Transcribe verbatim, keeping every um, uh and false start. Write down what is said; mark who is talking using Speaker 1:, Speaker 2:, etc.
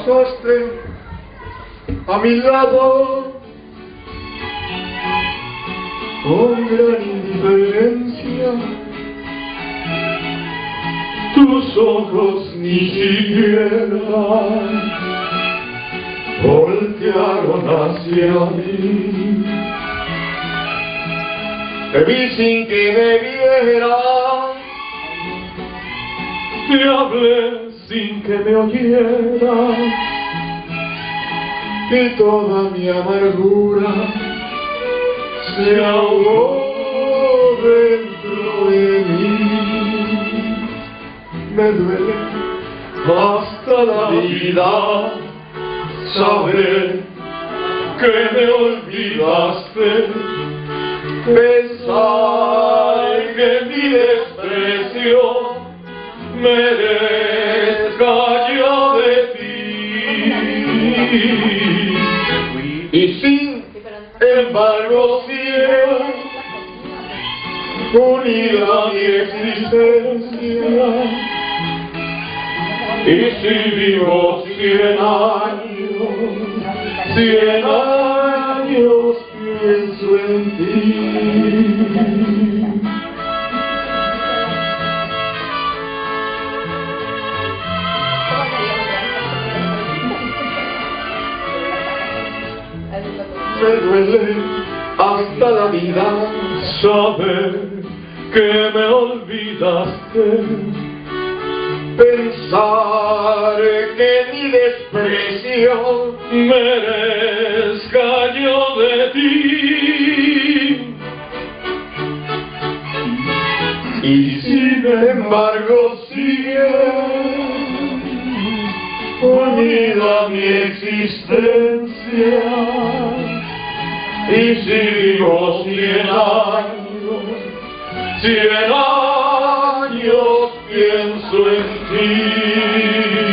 Speaker 1: pasaste a mi lado con gran indiferencia. Tus ojos ni siquiera voltearon hacia mí. Te vi sin que me vieras, te hablé sin que me oyeras, y toda mi amargura se ahogó dentro de mí. Me duele hasta la vida saber que me olvidaste, pensar que mi desprecio merezca yo de ti. Y sin embargo siempre unida a mi existencia, y si vivo cien años, cien años pienso en ti. Me duele hasta la vida saber que me olvidaste, pensar que mi desprecio merezca yo de ti. Y sin embargo sigue unida mi existencia, y si vivo cien años, cien años pienso en ti.